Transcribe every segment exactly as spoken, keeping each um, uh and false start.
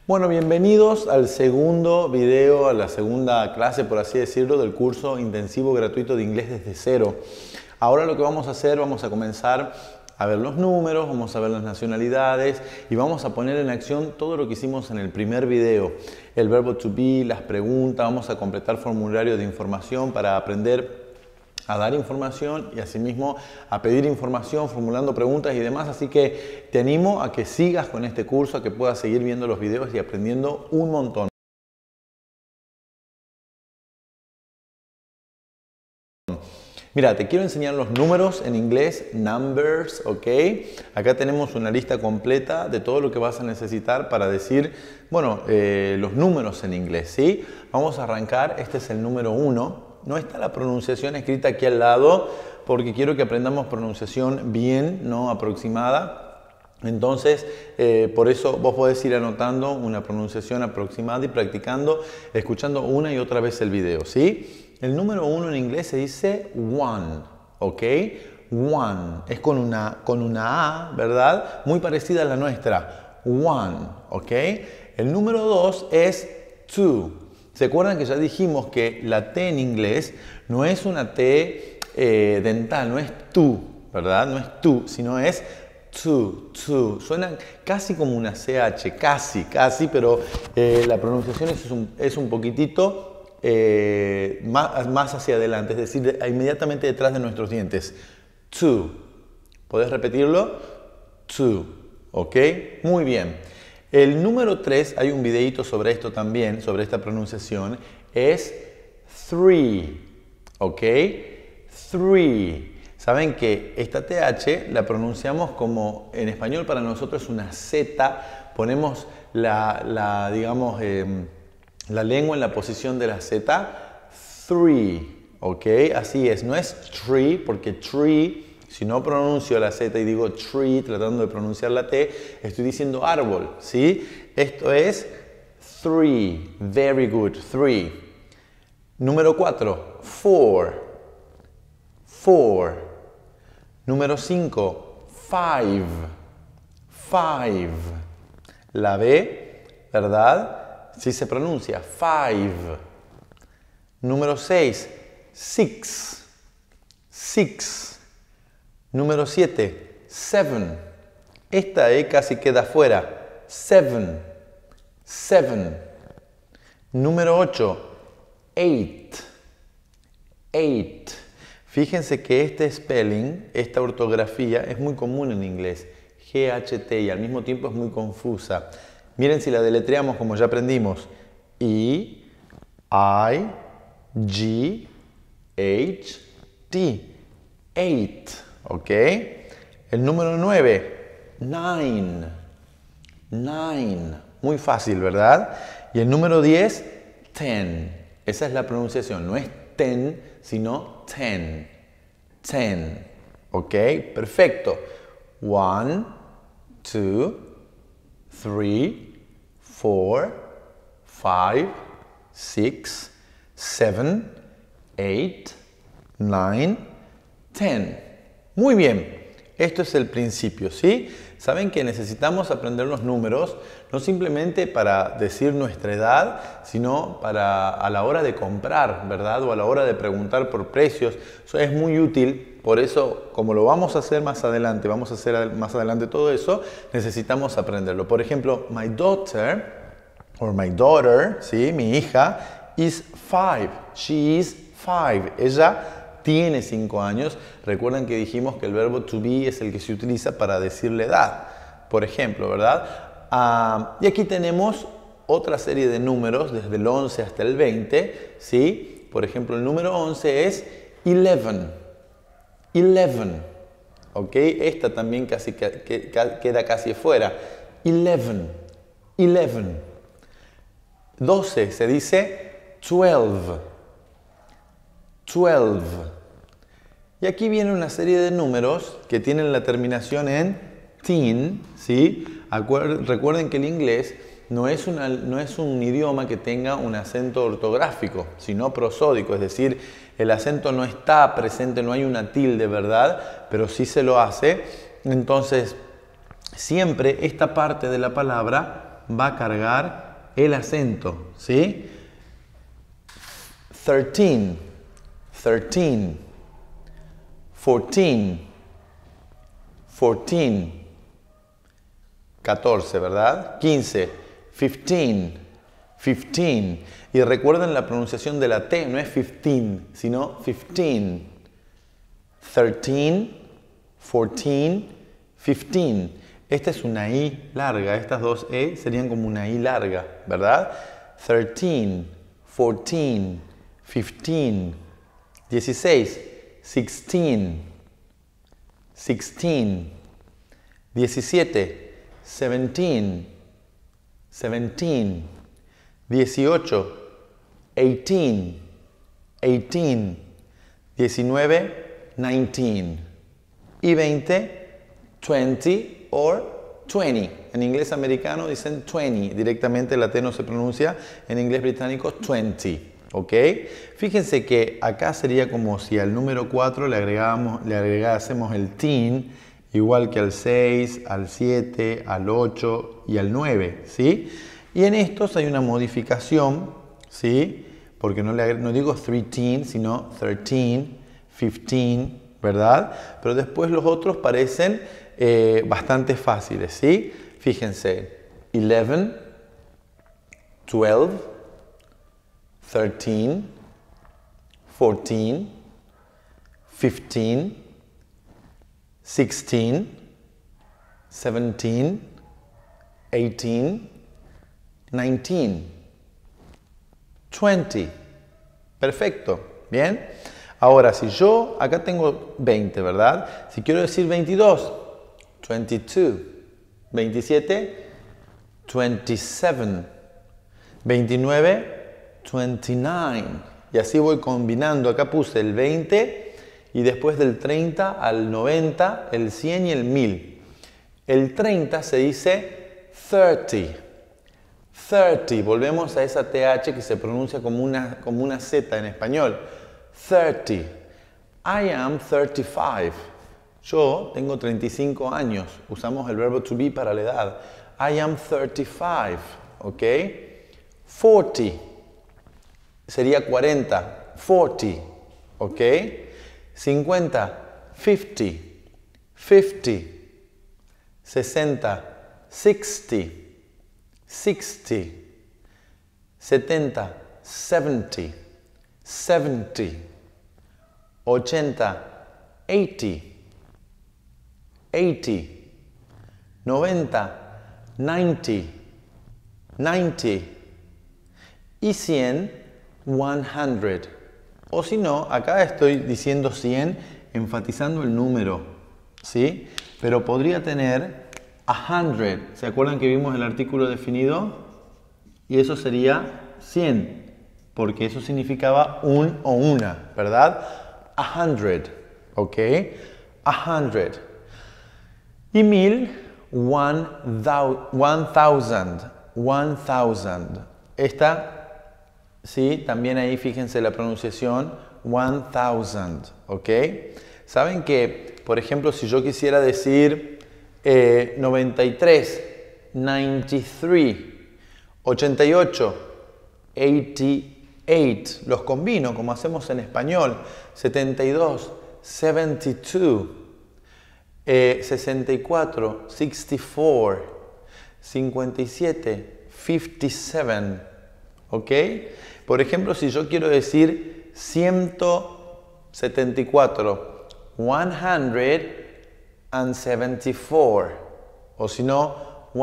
Bueno, bienvenidos al segundo video, a la segunda clase, por así decirlo, del curso intensivo gratuito de inglés desde cero. Ahora lo que vamos a hacer, vamos a comenzar a ver los números, vamos a ver las nacionalidades y vamos a poner en acción todo lo que hicimos en el primer video. El verbo to be, las preguntas, vamos a completar formularios de información para aprender a dar información y asimismo a pedir información, formulando preguntas y demás. Así que te animo a que sigas con este curso, a que puedas seguir viendo los videos y aprendiendo un montón. Mira, te quiero enseñar los números en inglés, numbers, ¿ok? Acá tenemos una lista completa de todo lo que vas a necesitar para decir, bueno, eh, los números en inglés, ¿sí? Vamos a arrancar, este es el número uno. No está la pronunciación escrita aquí al lado porque quiero que aprendamos pronunciación bien, no aproximada. Entonces, eh, por eso vos podés ir anotando una pronunciación aproximada y practicando, escuchando una y otra vez el video, ¿sí? El número uno en inglés se dice one, ¿ok? One. Es con una, con una A, ¿verdad? Muy parecida a la nuestra. One, ¿ok? El número dos es two. ¿Se acuerdan que ya dijimos que la T en inglés no es una T eh, dental, no es tu, ¿verdad? No es tu, sino es to, to. Suena casi como una C H, casi, casi, pero eh, la pronunciación es un, es un poquitito eh, más, más hacia adelante, es decir, de, inmediatamente detrás de nuestros dientes. To. ¿Podés repetirlo? To. ¿Ok? Muy bien. El número tres, hay un videito sobre esto también, sobre esta pronunciación, es three, ¿ok? Three. Saben que esta T H la pronunciamos como, en español para nosotros es una Z, ponemos la, la digamos, eh, la lengua en la posición de la Z, three, ¿ok? Así es, no es tree, porque tree, si no pronuncio la Z y digo tree, tratando de pronunciar la T, estoy diciendo árbol, ¿sí? Esto es three, very good, three. Número cuatro, four, four. Número cinco, five, five. La B, ¿verdad? Sí se pronuncia, five. Número seis, six, six. Número siete, seven. Esta E casi queda fuera. Seven. Seven. Número ocho, eight. Eight. Fíjense que este spelling, esta ortografía, es muy común en inglés. G H T y al mismo tiempo es muy confusa. Miren si la deletreamos como ya aprendimos. E, I, G, H, T. Eight. ¿Ok? El número nueve, nine, nine, muy fácil, ¿verdad? Y el número diez, ten, esa es la pronunciación, no es ten, sino ten, ten, ¿ok? Perfecto. One, two, three, four, five, six, seven, eight, nine, ten. Muy bien, esto es el principio, ¿sí? Saben que necesitamos aprender los números no simplemente para decir nuestra edad, sino para a la hora de comprar, ¿verdad? O a la hora de preguntar por precios. Eso es muy útil, por eso, como lo vamos a hacer más adelante, vamos a hacer más adelante todo eso, necesitamos aprenderlo. Por ejemplo, my daughter, or my daughter, ¿sí? Mi hija, is five. She is five. Ella tiene cinco años. Recuerden que dijimos que el verbo to be es el que se utiliza para decir la edad, por ejemplo, ¿verdad? Uh, y aquí tenemos otra serie de números, desde el once hasta el veinte, ¿sí? Por ejemplo, el número once es eleven. eleven, ¿ok? Esta también casi que, que, queda casi fuera. eleven. eleven. doce se dice twelve. twelve. Y aquí viene una serie de números que tienen la terminación en teen, ¿sí? Recuerden que el inglés no es, una, no es un idioma que tenga un acento ortográfico, sino prosódico, es decir, el acento no está presente, no hay una tilde, ¿verdad? Pero sí se lo hace. Entonces, siempre esta parte de la palabra va a cargar el acento, ¿sí? thirteen, thirteen, fourteen, fourteen, catorce, ¿verdad? quince, fifteen, fifteen. Y recuerden la pronunciación de la T, no es fifteen, sino fifteen. thirteen, fourteen, fifteen. Esta es una I larga, estas dos E serían como una I larga, ¿verdad? thirteen, fourteen, fifteen. dieciséis, sixteen, sixteen. diecisiete, seventeen, seventeen. dieciocho, eighteen, eighteen. diecinueve, nineteen. Y veinte, twenty or twenty. En inglés americano dicen twenty. Directamente la T no se pronuncia. En inglés británico, twenty. ¿Ok? Fíjense que acá sería como si al número cuatro le, agregamos, le agregásemos el teen, igual que al seis, al siete, al ocho y al nueve. ¿Sí? Y en estos hay una modificación, ¿sí? Porque no, le, no digo thirteen, sino thirteen, fifteen, ¿verdad? Pero después los otros parecen eh, bastante fáciles, ¿sí? Fíjense, eleven, twelve, thirteen, fourteen, fifteen, sixteen, seventeen, eighteen, nineteen, twenty. Perfecto, ¿bien? Ahora, si yo, acá tengo veinte, ¿verdad? Si quiero decir veintidós, twenty-two, veintisiete, twenty-seven, veintinueve, twenty-nine. Y así voy combinando. Acá puse el veinte y después del treinta al noventa, el cien y el mil. El treinta se dice thirty. thirty. Volvemos a esa T H que se pronuncia como una, como una Z en español. thirty. I am thirty-five. Yo tengo treinta y cinco años. Usamos el verbo to be para la edad. I am thirty-five. ¿Ok? forty. Sería cuarenta. forty. ¿Ok? cincuenta. fifty. fifty. sesenta. sixty. sixty. setenta. seventy. seventy. ochenta. eighty. eighty. noventa. ninety. ninety. Y cien, cien. O si no, acá estoy diciendo cien, enfatizando el número, ¿sí? Pero podría tener cien. ¿Se acuerdan que vimos el artículo definido? Y eso sería cien, porque eso significaba un o una, ¿verdad? cien, ¿ok? cien. Y mil, one thousand. one thousand. Esta, sí, también ahí fíjense la pronunciación, one thousand, ¿ok? Saben que, por ejemplo, si yo quisiera decir eh, noventa y tres, noventa y tres, ochenta y ocho, ochenta y ocho, los combino como hacemos en español, setenta y dos, setenta y dos, eh, sesenta y cuatro, sesenta y cuatro, cincuenta y siete, cincuenta y siete, ¿ok? Por ejemplo, si yo quiero decir ciento setenta y cuatro, ciento setenta y cuatro, o si no,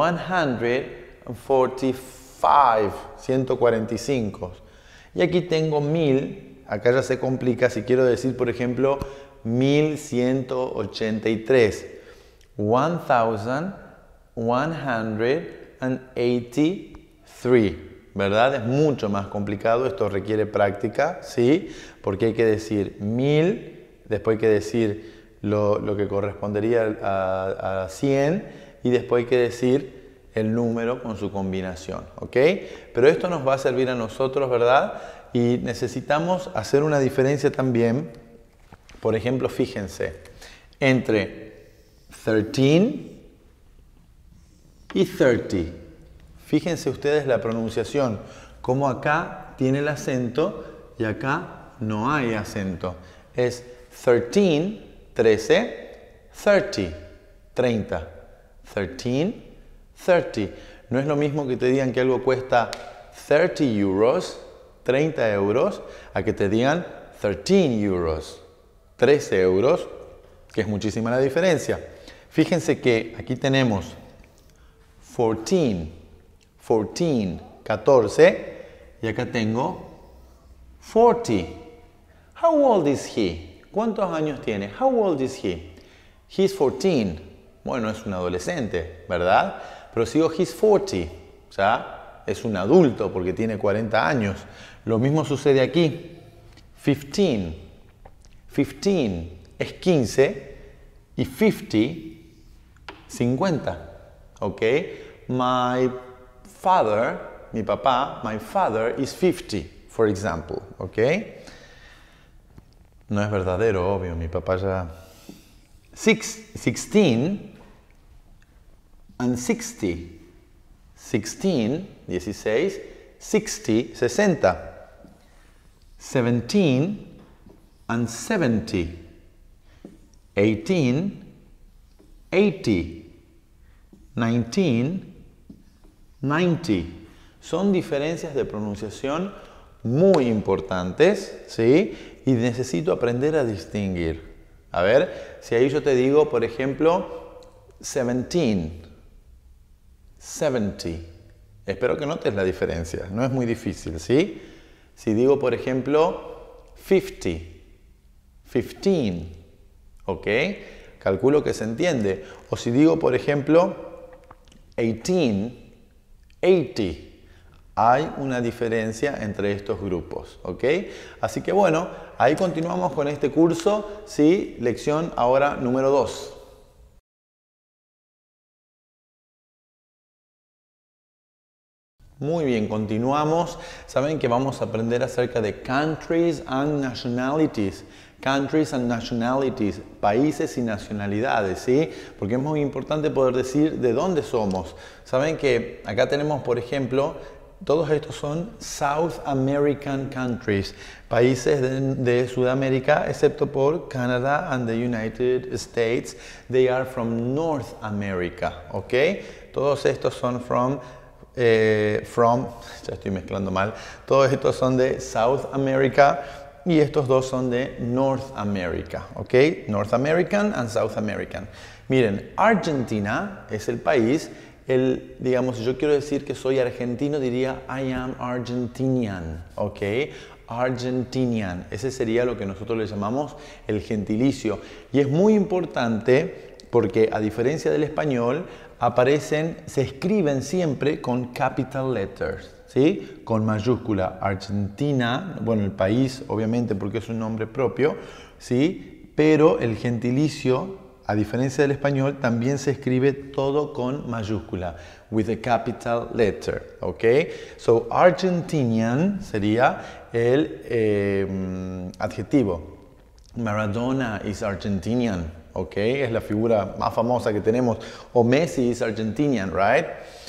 ciento cuarenta y cinco, ciento cuarenta y cinco. Y aquí tengo mil, acá ya se complica, si quiero decir, por ejemplo, mil ciento ochenta y tres, one thousand one hundred eighty-three, ¿verdad? Es mucho más complicado, esto requiere práctica, ¿sí? Porque hay que decir mil, después hay que decir lo, lo que correspondería a, a cien y después hay que decir el número con su combinación, ¿ok? Pero esto nos va a servir a nosotros, ¿verdad? Y necesitamos hacer una diferencia también, por ejemplo, fíjense, entre thirteen y thirty, Fíjense ustedes la pronunciación, como acá tiene el acento y acá no hay acento. Es thirteen, trece, thirty, treinta. thirteen, thirty. No es lo mismo que te digan que algo cuesta thirty euros, treinta euros, a que te digan thirteen euros, trece euros, que es muchísima la diferencia. Fíjense que aquí tenemos fourteen, fourteen, catorce, y acá tengo forty. How old is he? ¿Cuántos años tiene? How old is he? He's fourteen. Bueno, es un adolescente, ¿verdad? Pero si digo he's forty, o sea, es un adulto porque tiene cuarenta años. Lo mismo sucede aquí. fifteen. fifteen es quince y fifty, cincuenta. ¿Ok? My father, mi papá, my father is fifty, for example. ¿Ok? No es verdadero, obvio, mi papá ya... Six, sixteen and sixty. sixteen, dieciséis, sixty, sesenta. seventeen and seventy. eighteen, eighty. nineteen, ninety. Son diferencias de pronunciación muy importantes, ¿sí? Y necesito aprender a distinguir. A ver, si ahí yo te digo, por ejemplo, seventeen, seventy. Espero que notes la diferencia, no es muy difícil, ¿sí? Si digo, por ejemplo, fifty, fifteen, ¿ok? Calculo que se entiende. O si digo, por ejemplo, eighteen, eighty. Hay una diferencia entre estos grupos, ¿ok? Así que bueno, ahí continuamos con este curso, ¿sí? Lección ahora número dos. Muy bien, continuamos. Saben que vamos a aprender acerca de countries and nationalities. Countries and nationalities, países y nacionalidades, ¿sí? Porque es muy importante poder decir de dónde somos. Saben que acá tenemos, por ejemplo, todos estos son South American countries, países de, de Sudamérica, excepto por Canadá and the United States. They are from North America, ¿ok? Todos estos son from, eh, from, ya estoy mezclando mal, todos estos son de South America y estos dos son de North America, ¿ok? North American and South American. Miren, Argentina es el país. El, digamos, si yo quiero decir que soy argentino, diría I am Argentinian, ¿ok? Argentinian, ese sería lo que nosotros le llamamos el gentilicio. Y es muy importante porque, a diferencia del español, aparecen, se escriben siempre con capital letters, ¿sí? Con mayúscula. Argentina, bueno, el país, obviamente, porque es un nombre propio, ¿sí? Pero el gentilicio, a diferencia del español, también se escribe todo con mayúscula, with a capital letter, ¿ok? So, Argentinian sería el eh, adjetivo. Maradona is Argentinian, ¿ok? Es la figura más famosa que tenemos. O Messi is Argentinian, right?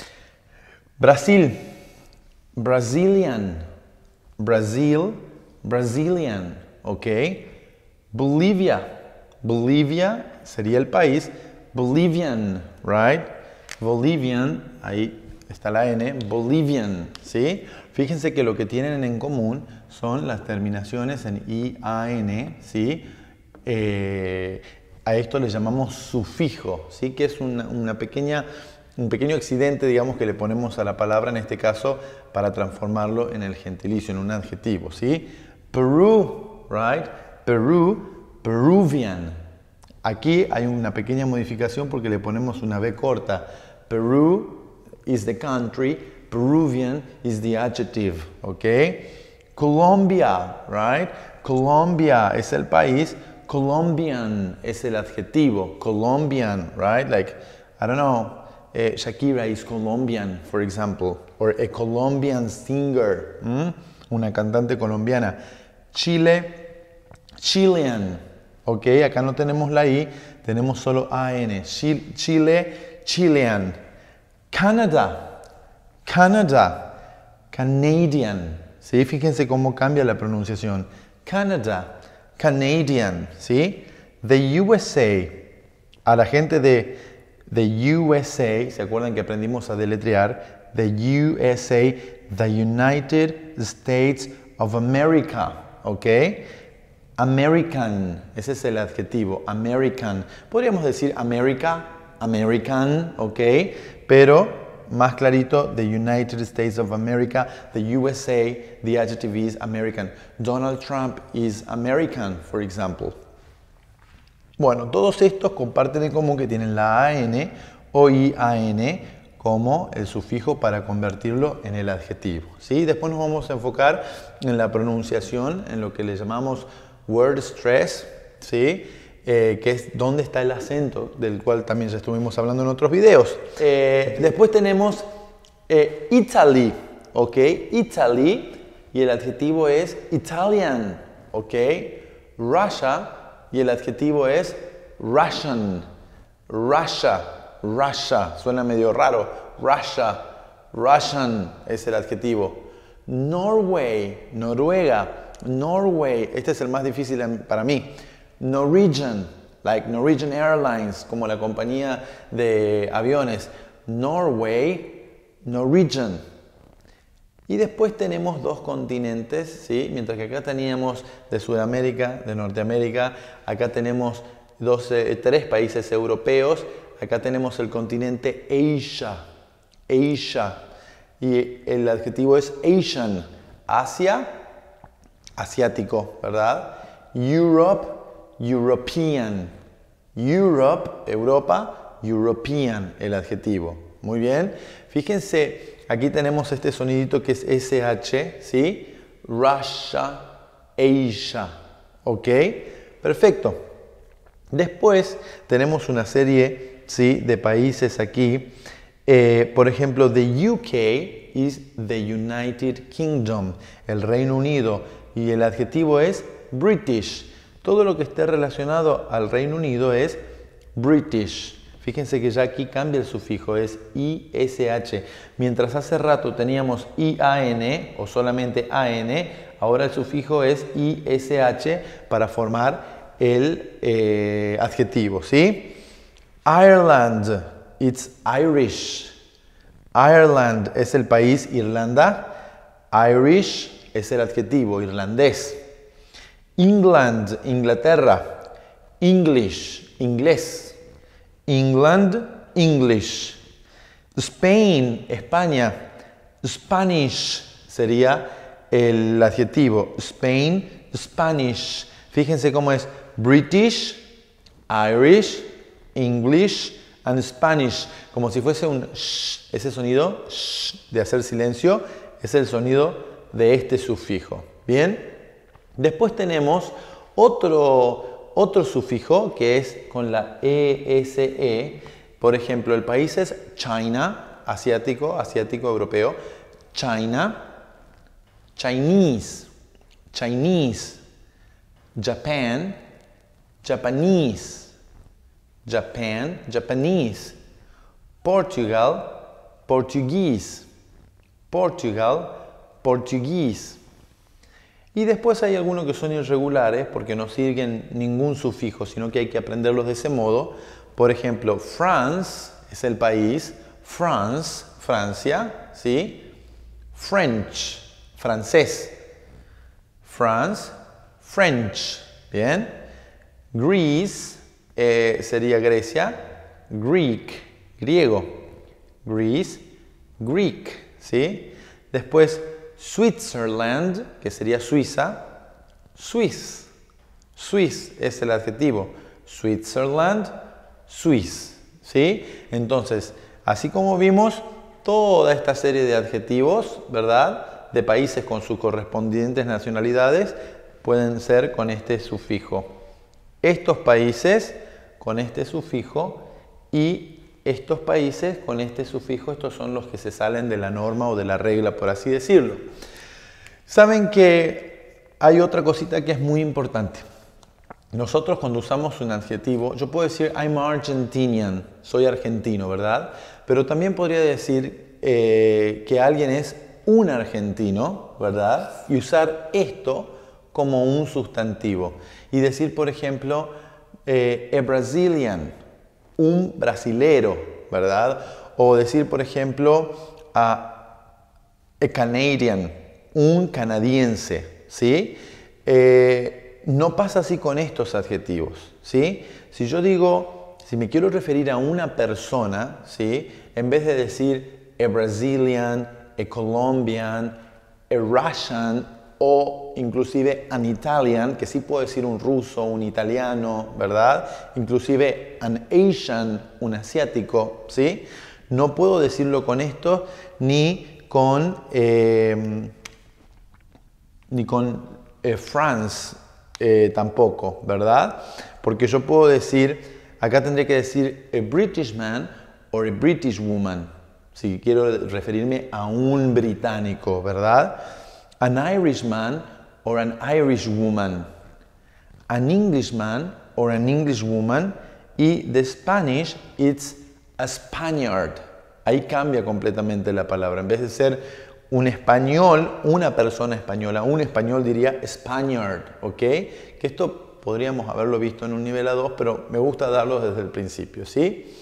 Brasil, Brazilian, Brasil, Brazilian, ¿ok? Bolivia, Bolivia sería el país, Bolivian, right? Bolivian, ahí está la N, Bolivian, ¿sí? Fíjense que lo que tienen en común son las terminaciones en I A N, ¿sí? Eh, a esto le llamamos sufijo, ¿sí? Que es una, una pequeña, un pequeño accidente, digamos, que le ponemos a la palabra, en este caso, para transformarlo en el gentilicio, en un adjetivo, ¿sí? Perú, right? Perú, Peruvian. Aquí hay una pequeña modificación porque le ponemos una B corta. Peru is the country, Peruvian is the adjective, ¿ok? Colombia, right? Colombia es el país, Colombian es el adjetivo, Colombian, right? Like, I don't know, eh, Shakira is Colombian, for example, or a Colombian singer, ¿m? Una cantante colombiana. Chile, Chilean, ok, acá no tenemos la I, tenemos solo A N. Chile, Chilean. Canadá, Canada, Canadian, ¿sí? Fíjense cómo cambia la pronunciación. Canada, Canadian, ¿sí? The U S A, a la gente de, de U S A, ¿se acuerdan que aprendimos a deletrear? The U S A, the United States of America, ¿ok? American, ese es el adjetivo, American. Podríamos decir America, American, ¿ok? Pero más clarito, the United States of America, the U S A, the adjective is American. Donald Trump is American, for example. Bueno, todos estos comparten en común que tienen la A N o I A N como el sufijo para convertirlo en el adjetivo, ¿sí? Después nos vamos a enfocar en la pronunciación, en lo que le llamamos word stress, ¿sí? Eh, que es dónde está el acento, del cual también ya estuvimos hablando en otros videos. Eh, después tenemos eh, Italy, ¿ok? Italy, y el adjetivo es Italian, ¿ok? Russia, y el adjetivo es Russian, Russia, Russia, suena medio raro, Russia, Russian es el adjetivo. Norway, Noruega, Norway, este es el más difícil para mí. Norwegian, like Norwegian Airlines, como la compañía de aviones. Norway, Norwegian. Y después tenemos dos continentes, ¿sí? Mientras que acá teníamos de Sudamérica, de Norteamérica, acá tenemos dos, eh, tres países europeos, acá tenemos el continente Asia, Asia, y el adjetivo es Asian, Asia, asiático, ¿verdad? Europe, European, Europe, Europa, European, el adjetivo. Muy bien, fíjense, aquí tenemos este sonidito que es S H, ¿sí? Russia, Asia, ¿ok? Perfecto. Después tenemos una serie, ¿sí?, de países aquí. Eh, por ejemplo, the U K is the United Kingdom, el Reino Unido, y el adjetivo es British. Todo lo que esté relacionado al Reino Unido es British. Fíjense que ya aquí cambia el sufijo, es I S H. Mientras hace rato teníamos I A N o solamente A N, ahora el sufijo es I S H para formar el eh, adjetivo, ¿sí? Ireland, it's Irish. Ireland es el país, Irlanda. Irish es el adjetivo, irlandés. England, Inglaterra. English, inglés. England, English. Spain, España. Spanish sería el adjetivo. Spain, Spanish. Fíjense cómo es British, Irish, English and Spanish. Como si fuese un sh. Ese sonido sh, de hacer silencio es el sonido de este sufijo. Bien. Después tenemos otro, otro sufijo que es con la E S E. Por ejemplo, el país es China, asiático, asiático, europeo. China, Chinese, Chinese. Japan, Japanese, Japan, Japanese. Portugal, Portuguese, Portugal, Portuguese. Y después hay algunos que son irregulares porque no siguen ningún sufijo, sino que hay que aprenderlos de ese modo. Por ejemplo, France es el país, France, Francia, ¿sí? French, francés. France, French, ¿bien? Greece eh, sería Grecia, Greek, griego. Greece, Greek, ¿sí? Después Switzerland, que sería Suiza, Swiss. Swiss es el adjetivo. Switzerland, Swiss, ¿sí? Entonces, así como vimos toda esta serie de adjetivos, ¿verdad?, de países con sus correspondientes nacionalidades, pueden ser con este sufijo. Estos países con este sufijo y estos países con este sufijo, estos son los que se salen de la norma o de la regla, por así decirlo. Saben que hay otra cosita que es muy importante. Nosotros cuando usamos un adjetivo, yo puedo decir I'm Argentinian, soy argentino, ¿verdad? Pero también podría decir eh, que alguien es un argentino, ¿verdad? Y usar esto como un sustantivo. Y decir, por ejemplo, eh, a Brazilian, un brasilero, ¿verdad? O decir, por ejemplo, a, a Canadian, un canadiense, ¿sí? Eh, no pasa así con estos adjetivos, ¿sí? Si yo digo, si me quiero referir a una persona, ¿sí? En vez de decir a Brazilian, a Colombian, a Russian o inclusive an Italian, que sí puedo decir un ruso, un italiano, ¿verdad? Inclusive an Asian, un asiático, ¿sí? No puedo decirlo con esto ni con, eh, ni con eh, France eh, tampoco, ¿verdad? Porque yo puedo decir, acá tendré que decir a British man or a British woman, si quiero referirme a un británico, ¿verdad? An Irishman or an Irish woman, an Englishman or an English woman, y the Spanish, it's a Spaniard. Ahí cambia completamente la palabra. En vez de ser un español, una persona española, un español diría Spaniard, ¿ok? Que esto podríamos haberlo visto en un nivel A dos, pero me gusta darlo desde el principio, ¿sí?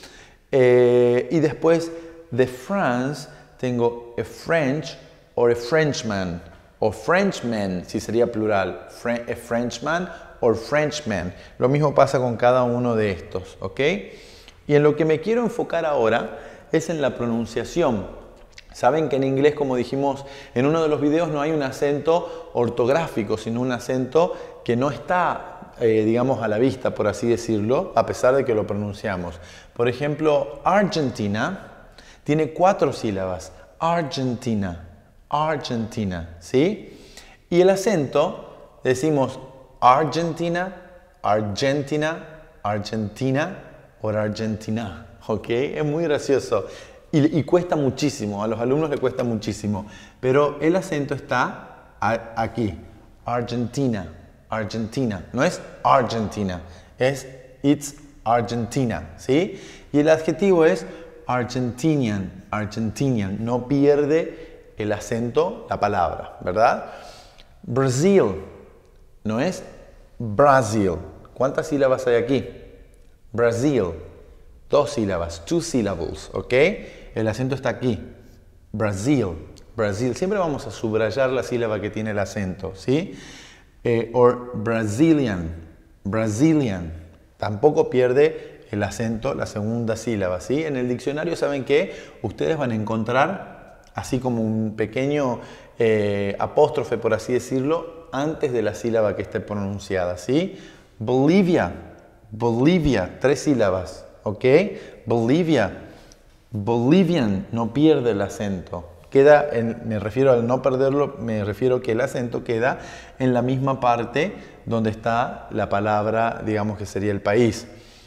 Eh, y después de France tengo a French or a Frenchman, o Frenchman, si sería plural, a Frenchman or Frenchman. Lo mismo pasa con cada uno de estos, ¿ok? Y en lo que me quiero enfocar ahora es en la pronunciación. Saben que en inglés, como dijimos en uno de los videos, no hay un acento ortográfico, sino un acento que no está, eh, digamos, a la vista, por así decirlo, a pesar de que lo pronunciamos. Por ejemplo, Argentina tiene cuatro sílabas. Argentina, Argentina, ¿sí? Y el acento, decimos Argentina, Argentina, Argentina o Argentina, ¿ok? Es muy gracioso y, y cuesta muchísimo, a los alumnos les cuesta muchísimo, pero el acento está a, aquí, Argentina, Argentina, no es Argentina, es it's Argentina, ¿sí? Y el adjetivo es Argentinian, Argentinian, no pierde el acento la palabra, ¿verdad? Brasil, no es Brasil. ¿Cuántas sílabas hay aquí? Brasil, dos sílabas, two syllables, ¿ok? El acento está aquí, Brasil, Brasil. Siempre vamos a subrayar la sílaba que tiene el acento, ¿sí? Eh, or Brazilian, Brazilian. Tampoco pierde el acento la segunda sílaba, ¿sí? En el diccionario, ¿saben qué? Ustedes van a encontrar así como un pequeño eh, apóstrofe, por así decirlo, antes de la sílaba que esté pronunciada, ¿sí? Bolivia, Bolivia, tres sílabas, ¿ok? Bolivia, Bolivian, no pierde el acento. Queda, en, me refiero al no perderlo, me refiero que el acento queda en la misma parte donde está la palabra, digamos que sería el país.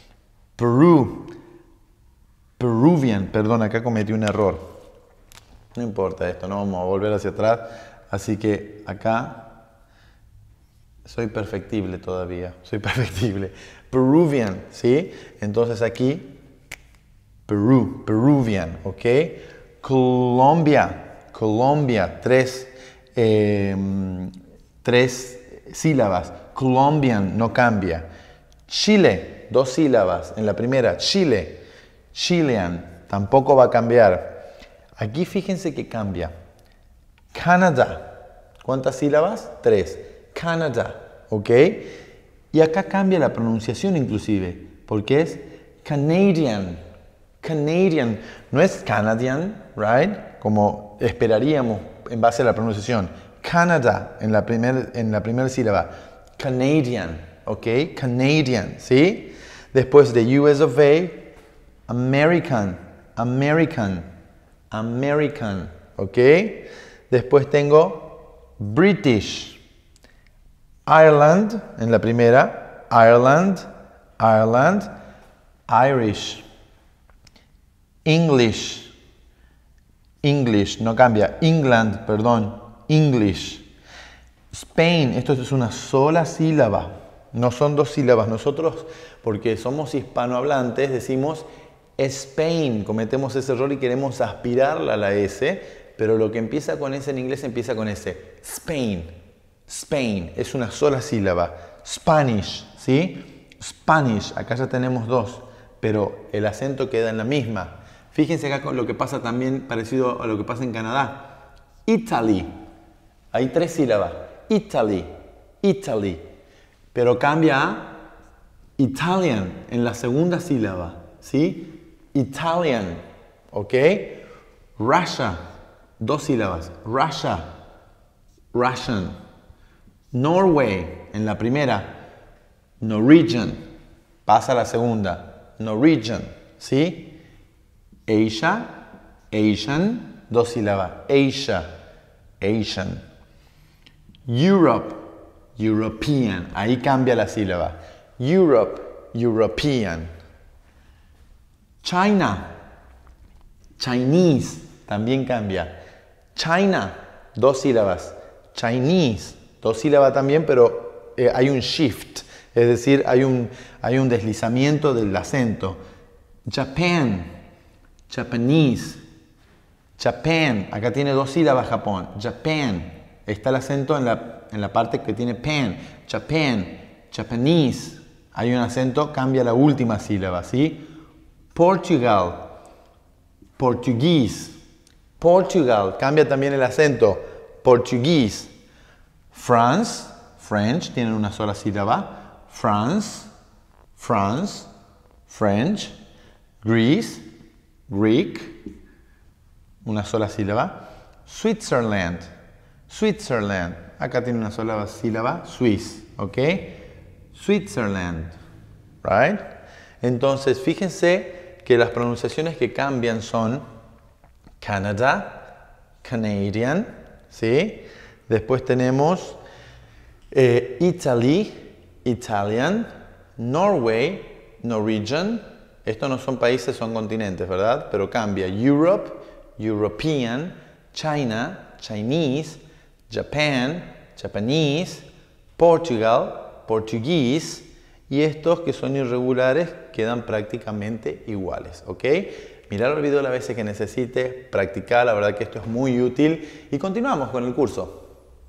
Perú, Peruvian, perdón, acá cometí un error. No importa esto, no vamos a volver hacia atrás. Así que acá soy perfectible todavía, soy perfectible. Peruvian, ¿sí? Entonces aquí, Perú, Peruvian, ¿ok? Colombia, Colombia, tres, eh, tres sílabas. Colombian, no cambia. Chile, dos sílabas. En la primera, Chile, Chilean, tampoco va a cambiar. Aquí fíjense que cambia. Canadá, ¿cuántas sílabas? Tres. Canadá, ¿ok? Y acá cambia la pronunciación inclusive, porque es Canadian, Canadian, no es Canadian, right? Como esperaríamos en base a la pronunciación. Canada en la primera en la primera sílaba. Canadian, ¿ok? Canadian, ¿sí? Después de U S of A, American, American, American, ¿ok? Después tengo British, Ireland en la primera, Ireland, Ireland, Irish, English, English, no cambia, England, perdón, English, Spain, esto es una sola sílaba, no son dos sílabas. Nosotros, porque somos hispanohablantes, decimos Spain, cometemos ese error y queremos aspirarla a la S, pero lo que empieza con S en inglés empieza con S. Spain, Spain, es una sola sílaba. Spanish, ¿sí? Spanish, acá ya tenemos dos, pero el acento queda en la misma. Fíjense acá con lo que pasa también parecido a lo que pasa en Canadá. Italy, hay tres sílabas. Italy, Italy, pero cambia a Italian en la segunda sílaba, ¿sí? Italian, ¿ok? Russia, dos sílabas. Russia, Russian. Norway, en la primera. Norwegian, pasa a la segunda. Norwegian, ¿sí? Asia, Asian, dos sílabas. Asia, Asian. Europe, European, ahí cambia la sílaba. Europe, European. China, Chinese, también cambia. China, dos sílabas. Chinese, dos sílabas también, pero eh, hay un shift, es decir, hay un, hay un deslizamiento del acento. Japan, Japanese, Japan, acá tiene dos sílabas Japón. Japan, está el acento en la, en la parte que tiene pan. Japan, Japanese, hay un acento, cambia la última sílaba, ¿sí? Portugal, Portuguese, Portugal, cambia también el acento, Portuguese. France, French, tienen una sola sílaba. France, France, French. Greece, Greek, una sola sílaba. Switzerland, Switzerland, acá tiene una sola sílaba, Swiss, ¿ok? Switzerland, right? Entonces, fíjense que las pronunciaciones que cambian son Canada, Canadian, ¿sí? Después tenemos eh, Italy, Italian, Norway, Norwegian. Estos no son países, son continentes, ¿verdad? Pero cambia. Europe, European, China, Chinese, Japan, Japanese, Portugal, Portuguese. Y estos que son irregulares quedan prácticamente iguales, ¿ok? Mirar el video las veces que necesite, practicar, la verdad que esto es muy útil. Y continuamos con el curso.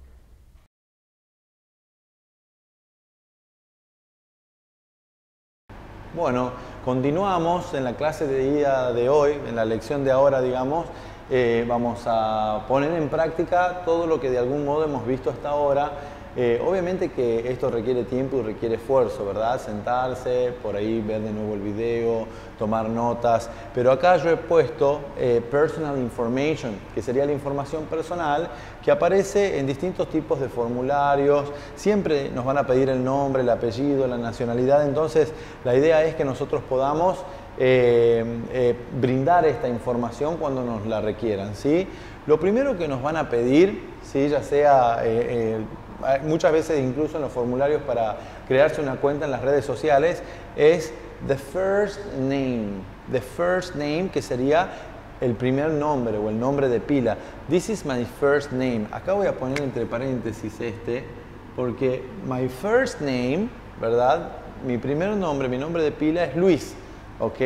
Bueno, continuamos en la clase de día de hoy, en la lección de ahora, digamos. Eh, vamos a poner en práctica todo lo que de algún modo hemos visto hasta ahora. Eh, obviamente que esto requiere tiempo y requiere esfuerzo, ¿verdad? Sentarse, por ahí ver de nuevo el video, tomar notas. Pero acá yo he puesto eh, personal information, que sería la información personal que aparece en distintos tipos de formularios. Siempre nos van a pedir el nombre, el apellido, la nacionalidad. Entonces, la idea es que nosotros podamos eh, eh, brindar esta información cuando nos la requieran, ¿sí? Lo primero que nos van a pedir, ¿sí? Ya sea... Eh, eh, muchas veces incluso en los formularios para crearse una cuenta en las redes sociales, es the first name, the first name, que sería el primer nombre o el nombre de pila. This is my first name. Acá voy a poner entre paréntesis este, porque my first name, ¿verdad? Mi primer nombre, mi nombre de pila es Luis, ¿ok?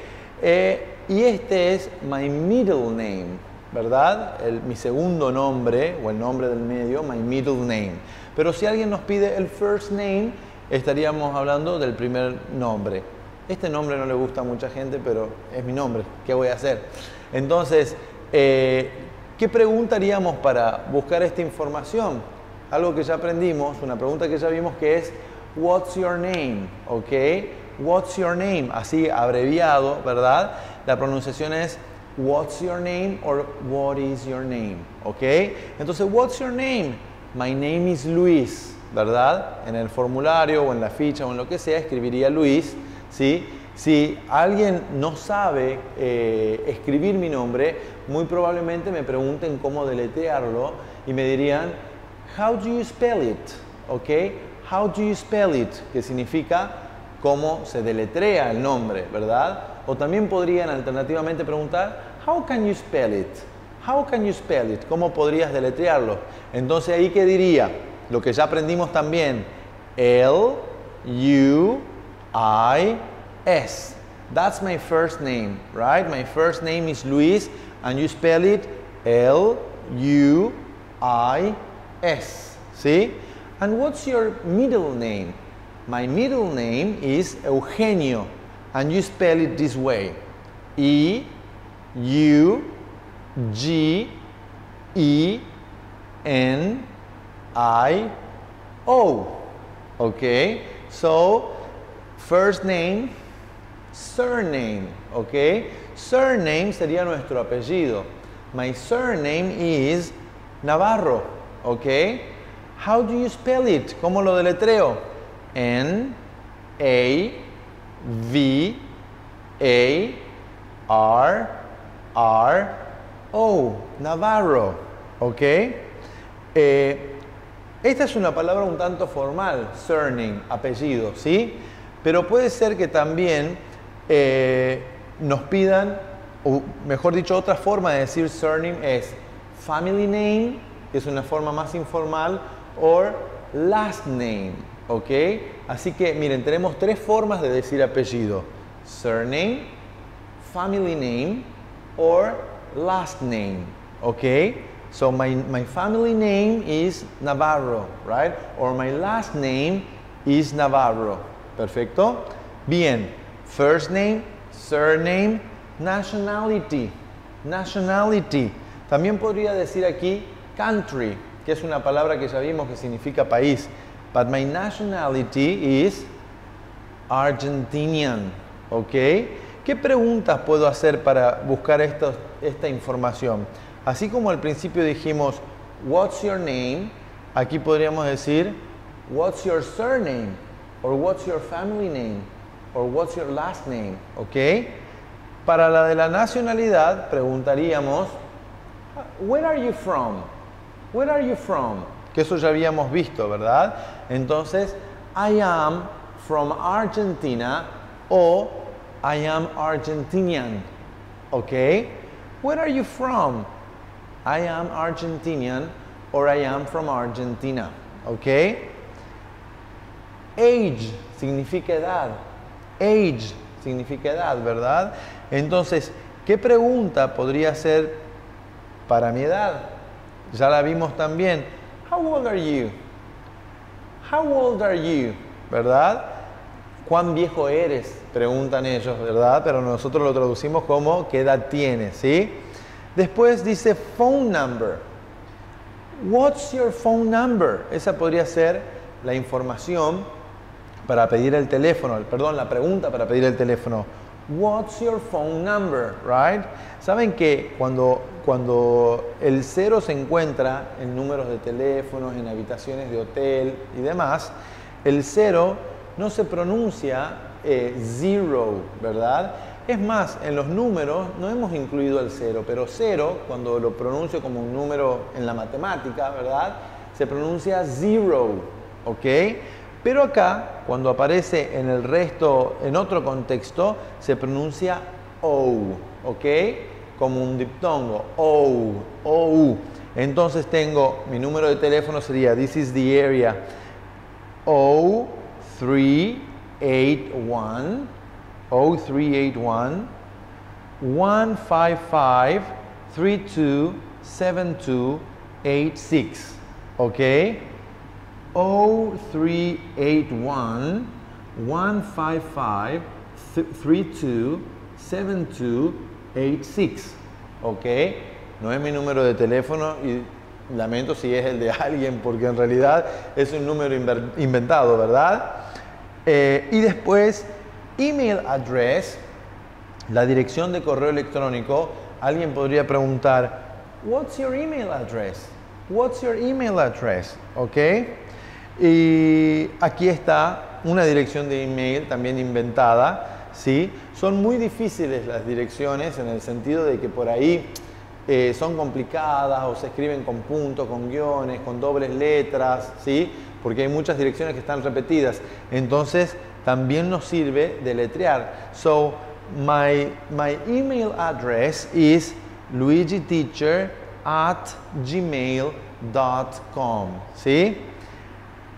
Eh, y este es my middle name, ¿verdad? El, mi segundo nombre o el nombre del medio, my middle name. Pero si alguien nos pide el first name, estaríamos hablando del primer nombre. Este nombre no le gusta a mucha gente, pero es mi nombre. ¿Qué voy a hacer? Entonces, eh, ¿qué pregunta haríamos para buscar esta información? Algo que ya aprendimos, una pregunta que ya vimos, que es what's your name? ¿Ok? What's your name? Así abreviado, ¿verdad? La pronunciación es what's your name or what is your name, ¿ok? Entonces, what's your name? My name is Luis, ¿verdad? En el formulario o en la ficha o en lo que sea escribiría Luis, ¿sí? Si alguien no sabe eh, escribir mi nombre, muy probablemente me pregunten cómo deletrearlo y me dirían how do you spell it, ¿ok? How do you spell it? Que significa cómo se deletrea el nombre, ¿verdad? O también podrían alternativamente preguntar, how can you spell it? How can you spell it? ¿Cómo podrías deletrearlo? Entonces, ¿ahí qué diría? Lo que ya aprendimos también, L U I S. That's my first name, right? My first name is Luis, and you spell it L U I S, ¿sí? And what's your middle name? My middle name is Eugenio, and you spell it this way. E U G E N I O. Okay? So, first name, surname. Okay? Surname sería nuestro apellido. My surname is Navarro. Okay? How do you spell it? ¿Cómo lo deletreo? N A V A R R O. Navarro. ¿Ok? Eh, esta es una palabra un tanto formal, surname, apellido, ¿sí? Pero puede ser que también eh, nos pidan, o mejor dicho, otra forma de decir surname es family name, que es una forma más informal, o last name, ¿ok? Así que, miren, tenemos tres formas de decir apellido: surname, family name, or last name, ¿ok? So my, my family name is Navarro, right? Or my last name is Navarro. ¿Perfecto? Bien. First name, surname, nationality. Nationality. También podría decir aquí country, que es una palabra que ya vimos que significa país. But my nationality is Argentinian. ¿Ok? ¿Qué preguntas puedo hacer para buscar esto, esta información? Así como al principio dijimos, what's your name? Aquí podríamos decir, what's your surname? Or what's your family name? Or what's your last name? ¿Ok? Para la de la nacionalidad, preguntaríamos, where are you from? Where are you from? Que eso ya habíamos visto, ¿verdad? Entonces, I am from Argentina o I am Argentinian. ¿Ok? Where are you from? I am Argentinian or I am from Argentina. ¿Ok? Age significa edad. Age significa edad, ¿verdad? Entonces, ¿qué pregunta podría ser para mi edad? Ya la vimos también. How old are you? How old are you? ¿Verdad? ¿Cuán viejo eres? Preguntan ellos, ¿verdad? Pero nosotros lo traducimos como ¿qué edad tienes? ¿Sí? Después dice phone number. What's your phone number? Esa podría ser la información para pedir el teléfono, perdón, la pregunta para pedir el teléfono. What's your phone number? Right? Saben que cuando, cuando el cero se encuentra en números de teléfonos, en habitaciones de hotel y demás, el cero no se pronuncia eh, zero, ¿verdad? Es más, en los números no hemos incluido el cero, pero cero, cuando lo pronuncio como un número en la matemática, ¿verdad? Se pronuncia zero, ¿ok? Pero acá, cuando aparece en el resto, en otro contexto, se pronuncia O, ¿ok? Como un diptongo, O, O. Entonces tengo, mi número de teléfono sería, this is the area, O three eight one, O three eight one, one five five, three two seven two eight six, ¿ok? O three eight one, one five five, three two seven two eight six, ¿ok? No es mi número de teléfono y lamento si es el de alguien porque en realidad es un número inventado, ¿verdad? Eh, y después, email address, la dirección de correo electrónico. Alguien podría preguntar, what's your email address? What's your email address? ¿Ok? Y aquí está una dirección de email también inventada, ¿sí? Son muy difíciles las direcciones en el sentido de que por ahí eh, son complicadas o se escriben con puntos, con guiones, con dobles letras, ¿sí? Porque hay muchas direcciones que están repetidas. Entonces, también nos sirve deletrear. So, my, my email address is luigiteacher at gmail dot com, ¿sí?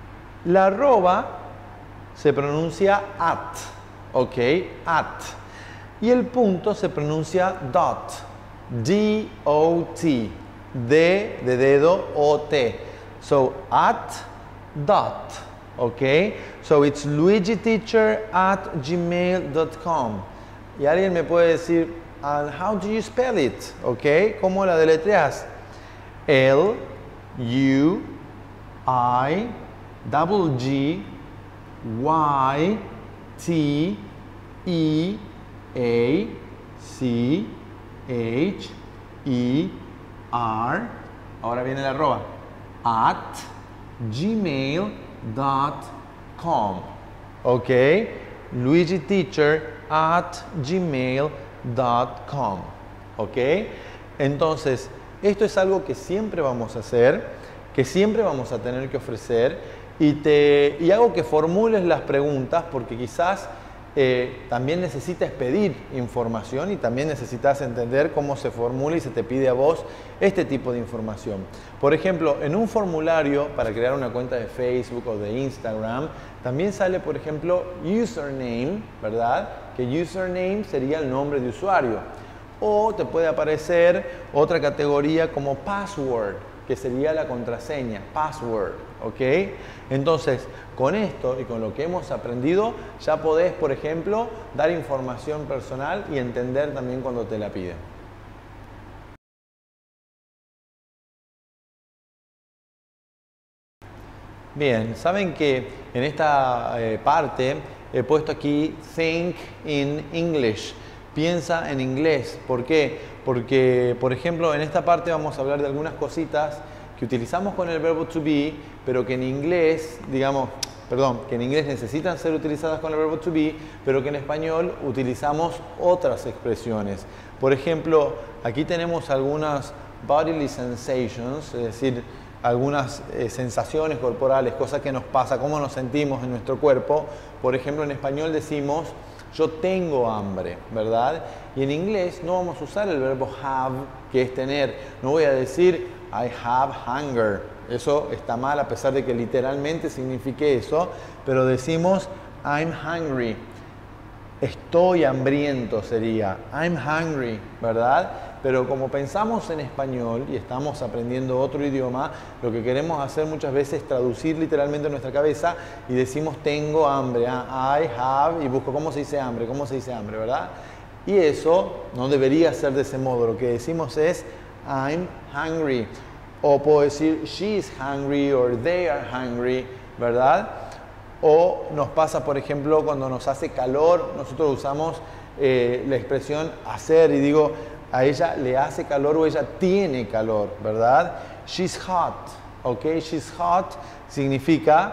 La arroba se pronuncia at, ¿ok? At. Y el punto se pronuncia dot, D O T, D de dedo, O T. So, at dot, ok? So, it's luigiteacher at gmail dot com. Y alguien me puede decir, and how do you spell it? Ok, ¿cómo la deletreas? L, U, I, double G, Y, T, E, A, C, H, E, R, ahora viene la arroba, at gmail dot com. Ok, luigiteacher at gmail dot com. Ok, entonces esto es algo que siempre vamos a hacer, que siempre vamos a tener que ofrecer y, te, y hago que formules las preguntas porque quizás eh, también necesitas pedir información y también necesitas entender cómo se formula y se te pide a vos este tipo de información. Por ejemplo, en un formulario para crear una cuenta de Facebook o de Instagram, también sale, por ejemplo, username, ¿verdad? Que username sería el nombre de usuario. O te puede aparecer otra categoría como password, que sería la contraseña, password, ¿ok? Entonces, con esto y con lo que hemos aprendido, ya podés, por ejemplo, dar información personal y entender también cuando te la piden. Bien, saben que en esta eh, parte he puesto aquí think in English. Piensa en inglés. ¿Por qué? Porque, por ejemplo, en esta parte vamos a hablar de algunas cositas que utilizamos con el verbo to be, pero que en inglés, digamos, perdón, que en inglés necesitan ser utilizadas con el verbo to be, pero que en español utilizamos otras expresiones. Por ejemplo, aquí tenemos algunas bodily sensations, es decir, algunas eh, sensaciones corporales, cosas que nos pasa, cómo nos sentimos en nuestro cuerpo. Por ejemplo, en español decimos yo tengo hambre, ¿verdad? Y en inglés no vamos a usar el verbo have, que es tener. No voy a decir I have hunger. Eso está mal a pesar de que literalmente signifique eso, pero decimos I'm hungry. Estoy hambriento sería I'm hungry, ¿verdad? Pero como pensamos en español y estamos aprendiendo otro idioma, lo que queremos hacer muchas veces es traducir literalmente en nuestra cabeza y decimos tengo hambre, ¿eh? I have, y busco cómo se dice hambre, cómo se dice hambre, ¿verdad? Y eso no debería ser de ese modo. Lo que decimos es I'm hungry. O puedo decir she's hungry or they are hungry, ¿verdad? O nos pasa, por ejemplo, cuando nos hace calor, nosotros usamos eh, la expresión hacer y digo, a ella le hace calor o ella tiene calor, ¿verdad? She's hot, ¿ok? She's hot significa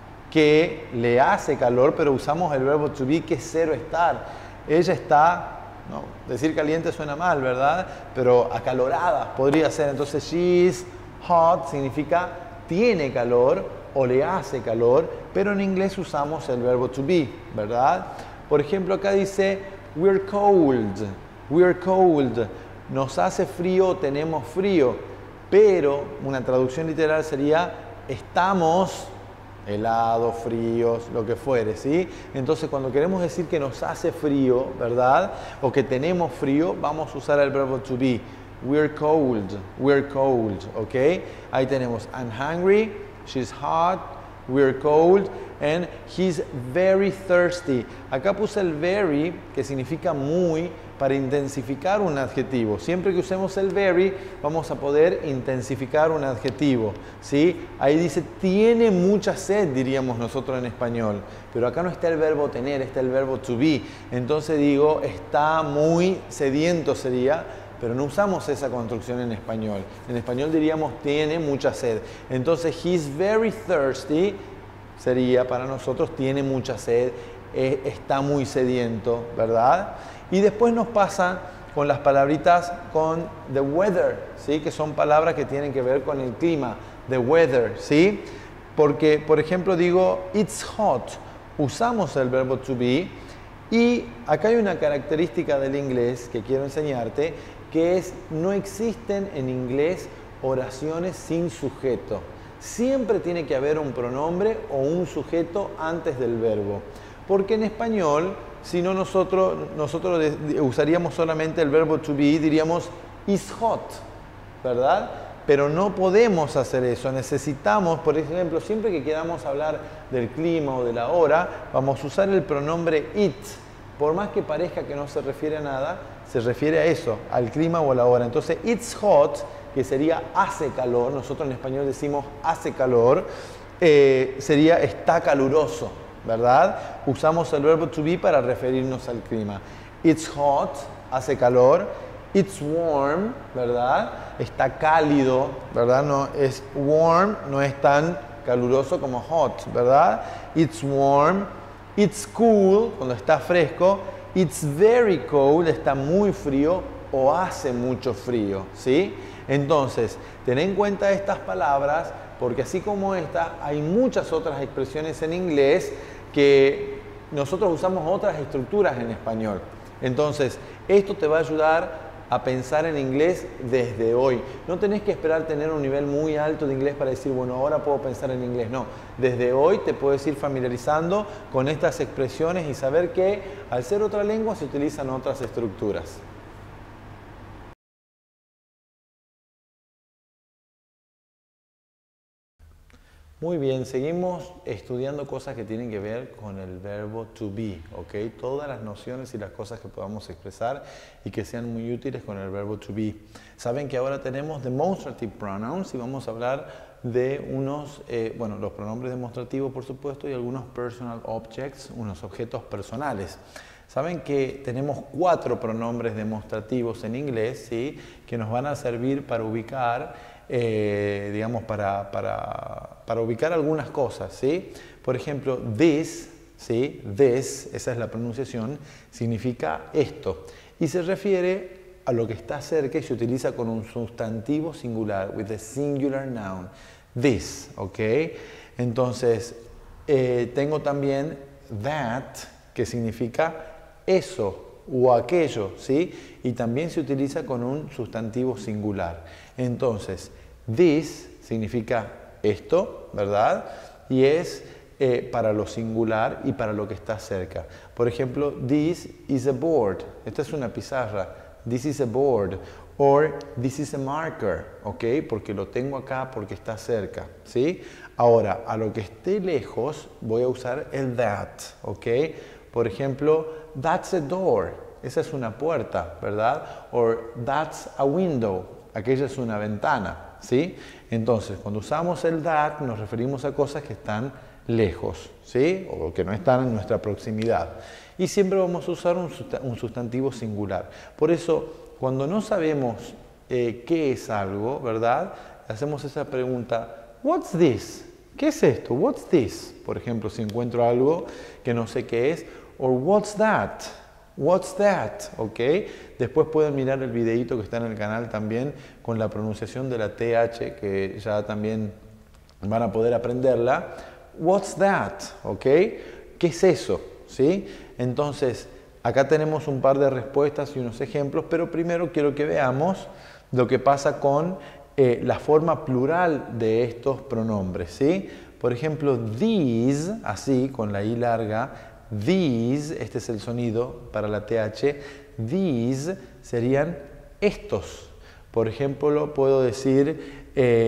que le hace calor, pero usamos el verbo to be, que es cero estar. Ella está, no, decir caliente suena mal, ¿verdad? Pero acalorada podría ser. Entonces, she's hot significa tiene calor o le hace calor, pero en inglés usamos el verbo to be, ¿verdad? Por ejemplo, acá dice we're cold. We're cold, nos hace frío, tenemos frío, pero una traducción literal sería estamos helados, fríos, lo que fuere, ¿sí? Entonces, cuando queremos decir que nos hace frío, ¿verdad? O que tenemos frío, vamos a usar el verbo to be. We're cold, we're cold, ¿ok? Ahí tenemos I'm hungry, she's hot, we're cold, and he's very thirsty. Acá puse el very, que significa muy, para intensificar un adjetivo. Siempre que usemos el very, vamos a poder intensificar un adjetivo, ¿sí? Ahí dice, tiene mucha sed, diríamos nosotros en español. Pero acá no está el verbo tener, está el verbo to be. Entonces digo, está muy sediento sería, pero no usamos esa construcción en español. En español diríamos, tiene mucha sed. Entonces, he's very thirsty sería para nosotros, tiene mucha sed, eh, está muy sediento, ¿verdad? Y después nos pasa con las palabritas con the weather, ¿sí? Que son palabras que tienen que ver con el clima, the weather, ¿sí? Porque, por ejemplo, digo, it's hot, usamos el verbo to be, y acá hay una característica del inglés que quiero enseñarte, que es, no existen en inglés oraciones sin sujeto. Siempre tiene que haber un pronombre o un sujeto antes del verbo. Porque en español si no nosotros, nosotros usaríamos solamente el verbo to be, diríamos is hot, ¿verdad? Pero no podemos hacer eso, necesitamos, por ejemplo, siempre que queramos hablar del clima o de la hora, vamos a usar el pronombre it. Por más que parezca que no se refiere a nada, se refiere a eso, al clima o a la hora. Entonces, it's hot, que sería hace calor, nosotros en español decimos hace calor, eh, sería está caluroso, ¿verdad? Usamos el verbo to be para referirnos al clima. It's hot, hace calor. It's warm, ¿verdad? Está cálido, ¿verdad? No es warm, no es tan caluroso como hot, ¿verdad? It's warm. It's cool, cuando está fresco. It's very cold, está muy frío o hace mucho frío, ¿sí? Entonces, ten en cuenta estas palabras porque así como estas, hay muchas otras expresiones en inglés que nosotros usamos otras estructuras en español. Entonces, esto te va a ayudar a pensar en inglés desde hoy. No tenés que esperar tener un nivel muy alto de inglés para decir, bueno, ahora puedo pensar en inglés. No, desde hoy te puedes ir familiarizando con estas expresiones y saber que al ser otra lengua se utilizan otras estructuras. Muy bien, seguimos estudiando cosas que tienen que ver con el verbo to be, ¿ok? Todas las nociones y las cosas que podamos expresar y que sean muy útiles con el verbo to be. Saben que ahora tenemos demonstrative pronouns y vamos a hablar de unos, eh, bueno, los pronombres demostrativos por supuesto y algunos personal objects, unos objetos personales. Saben que tenemos cuatro pronombres demostrativos en inglés, ¿sí? Que nos van a servir para ubicar Eh, digamos, para, para, para ubicar algunas cosas, ¿sí? Por ejemplo, this, ¿sí? This, esa es la pronunciación, significa esto. Y se refiere a lo que está cerca y se utiliza con un sustantivo singular, with a singular noun. This, ¿ok? Entonces, eh, tengo también that, que significa eso o aquello, ¿sí? Y también se utiliza con un sustantivo singular. Entonces, this significa esto, ¿verdad? Y es eh, para lo singular y para lo que está cerca. Por ejemplo, this is a board. Esta es una pizarra. This is a board. Or this is a marker, ¿ok? Porque lo tengo acá porque está cerca, ¿sí? Ahora, a lo que esté lejos, voy a usar el that, ¿ok? Por ejemplo, that's a door. Esa es una puerta, ¿verdad? Or that's a window. Aquella es una ventana, ¿sí? Entonces, cuando usamos el that, nos referimos a cosas que están lejos, ¿sí? O que no están en nuestra proximidad. Y siempre vamos a usar un sustantivo singular. Por eso, cuando no sabemos eh, qué es algo, ¿verdad? Hacemos esa pregunta, what's this? ¿Qué es esto? What's this? Por ejemplo, si encuentro algo que no sé qué es, or what's that? What's that? ¿Ok? Después pueden mirar el videito que está en el canal también con la pronunciación de la T H que ya también van a poder aprenderla. What's that? ¿Ok? ¿Qué es eso? ¿Sí? Entonces, acá tenemos un par de respuestas y unos ejemplos, pero primero quiero que veamos lo que pasa con eh, la forma plural de estos pronombres, ¿sí? Por ejemplo, these, así, con la I larga, these, este es el sonido para la T H, these serían estos. Por ejemplo, puedo decir,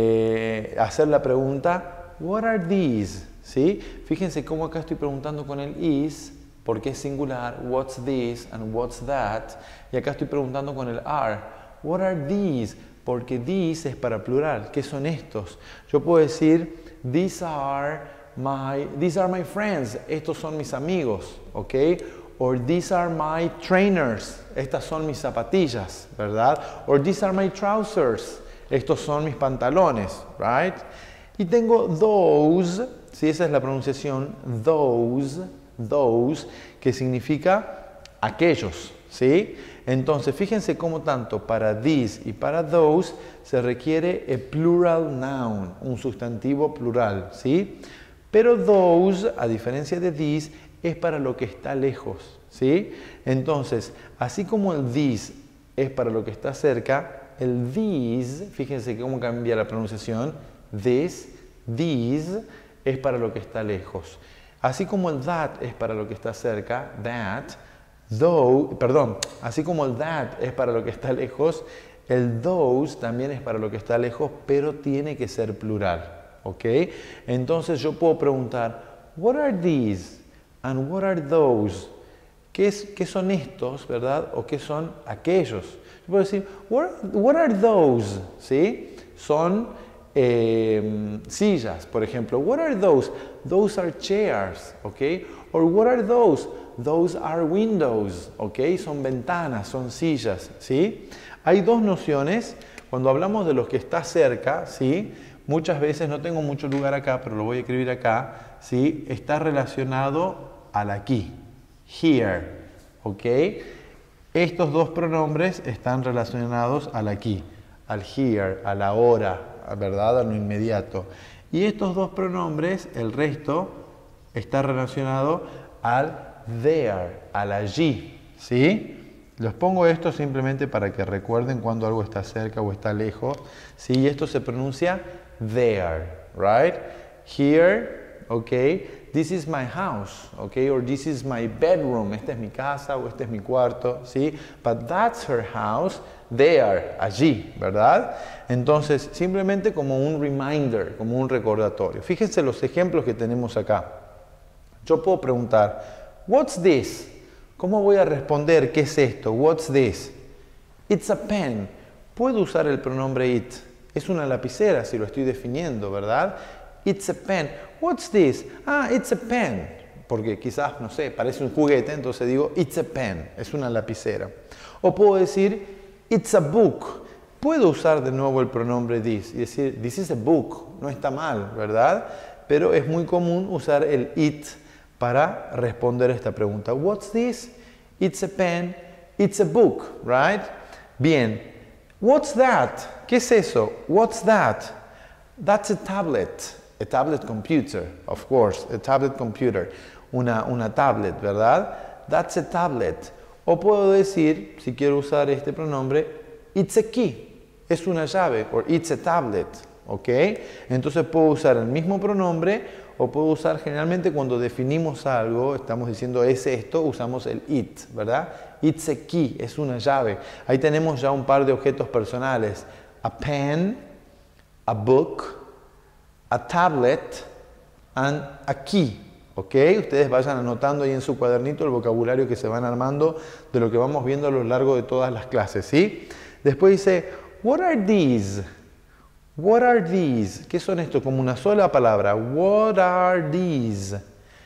eh, hacer la pregunta, what are these? ¿Sí? Fíjense cómo acá estoy preguntando con el is, porque es singular, what's this and what's that. Y acá estoy preguntando con el are, what are these? Porque these es para plural, ¿qué son estos? Yo puedo decir, these are My, these are my friends, estos son mis amigos, ¿ok? Or these are my trainers, estas son mis zapatillas, ¿verdad? Or these are my trousers, estos son mis pantalones, right? Y tengo those, si esa es la pronunciación, those, those, que significa aquellos, ¿sí? Entonces, fíjense cómo tanto para these y para those se requiere a plural noun, un sustantivo plural, ¿sí? Pero those, a diferencia de these, es para lo que está lejos, ¿sí? Entonces, así como el this es para lo que está cerca, el these, fíjense cómo cambia la pronunciación, this, these, es para lo que está lejos. Así como el that es para lo que está cerca, that, though, perdón, así como el that es para lo que está lejos, el those también es para lo que está lejos, pero tiene que ser plural, ¿ok? Entonces yo puedo preguntar, what are these and what are those? ¿Qué, es, qué son estos, verdad? ¿O qué son aquellos? Yo puedo decir, what, what are those? ¿Sí? Son eh, sillas, por ejemplo. What are those? Those are chairs, ¿ok? Or what are those? Those are windows, ¿ok? Son ventanas, son sillas, ¿sí? Hay dos nociones. Cuando hablamos de lo que está cerca, ¿sí? Muchas veces, no tengo mucho lugar acá, pero lo voy a escribir acá, ¿sí? Está relacionado al aquí. Here, ¿ok? Estos dos pronombres están relacionados al aquí, al here, a la hora, ¿verdad? A lo inmediato. Y estos dos pronombres, el resto, está relacionado al there, al allí, ¿sí? Les pongo esto simplemente para que recuerden cuando algo está cerca o está lejos, ¿sí? Y esto se pronuncia there, right? Here, ¿ok? This is my house, okay? Or this is my bedroom. Esta es mi casa o este es mi cuarto, ¿sí? But that's her house, there, allí, ¿verdad? Entonces, simplemente como un reminder, como un recordatorio. Fíjense los ejemplos que tenemos acá. Yo puedo preguntar, what's this? ¿Cómo voy a responder? ¿Qué es esto? What's this? It's a pen. Puedo usar el pronombre it. Es una lapicera si lo estoy definiendo, ¿verdad? It's a pen. What's this? Ah, it's a pen. Porque quizás, no sé, parece un juguete, entonces digo, it's a pen. Es una lapicera. O puedo decir, it's a book. Puedo usar de nuevo el pronombre this y decir, this is a book. No está mal, ¿verdad? Pero es muy común usar el it para responder esta pregunta. What's this? It's a pen. It's a book, right? Bien. What's that? ¿Qué es eso? What's that? That's a tablet. A tablet computer, of course, a tablet computer, una, una tablet, ¿verdad? That's a tablet. O puedo decir, si quiero usar este pronombre, it's a key, es una llave, o it's a tablet, ¿ok? Entonces puedo usar el mismo pronombre, o puedo usar generalmente cuando definimos algo, estamos diciendo es esto, usamos el it, ¿verdad? It's a key, es una llave. Ahí tenemos ya un par de objetos personales, a pen, a book, a tablet and a key, ¿ok? Ustedes vayan anotando ahí en su cuadernito el vocabulario que se van armando de lo que vamos viendo a lo largo de todas las clases, ¿sí? Después dice, what are these? What are these? ¿Qué son estos? Como una sola palabra. What are these?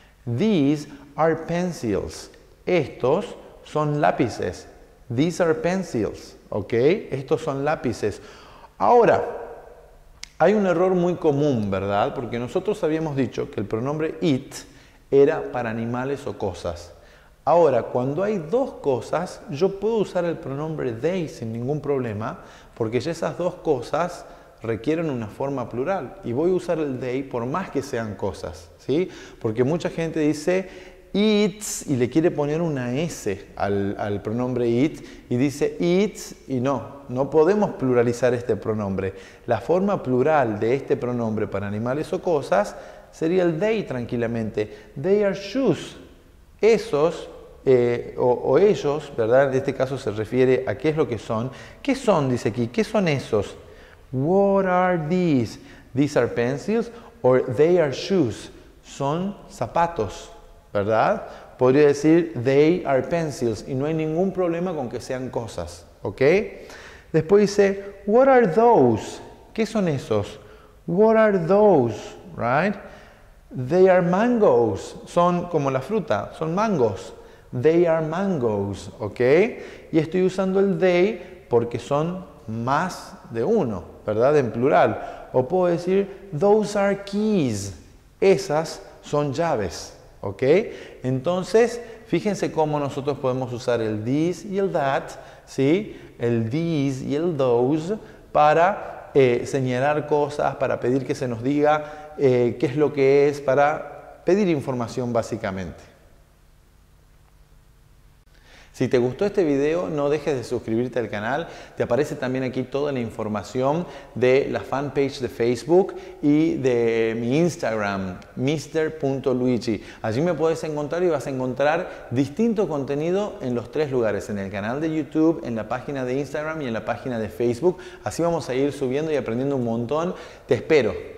These are pencils. Estos son lápices. These are pencils, ¿ok? Estos son lápices. Ahora, hay un error muy común, ¿verdad? Porque nosotros habíamos dicho que el pronombre it era para animales o cosas. Ahora, cuando hay dos cosas, yo puedo usar el pronombre they sin ningún problema, porque ya esas dos cosas requieren una forma plural. Y voy a usar el they por más que sean cosas, ¿sí? Porque mucha gente dice eats y le quiere poner una S al, al pronombre it y dice eats y no, no podemos pluralizar este pronombre. La forma plural de este pronombre para animales o cosas sería el they tranquilamente. They are shoes. Esos eh, o, o ellos, ¿verdad? En este caso se refiere a qué es lo que son. ¿Qué son? Dice aquí. ¿Qué son esos? What are these? These are pencils or they are shoes. Son zapatos, ¿verdad? Podría decir they are pencils y no hay ningún problema con que sean cosas, ¿ok? Después dice what are those? ¿Qué son esos? What are those? Right? They are mangoes. Son como la fruta, son mangos. They are mangoes, ¿ok? Y estoy usando el they porque son más de uno, ¿verdad? En plural. O puedo decir those are keys. Esas son llaves. ¿Ok? Entonces, fíjense cómo nosotros podemos usar el this y el that, ¿sí? El these y el those para eh, señalar cosas, para pedir que se nos diga eh, qué es lo que es, para pedir información básicamente. Si te gustó este video, no dejes de suscribirte al canal. Te aparece también aquí toda la información de la fanpage de Facebook y de mi Instagram, mister punto luigi. Allí me puedes encontrar y vas a encontrar distinto contenido en los tres lugares, en el canal de YouTube, en la página de Instagram y en la página de Facebook. Así vamos a ir subiendo y aprendiendo un montón. Te espero.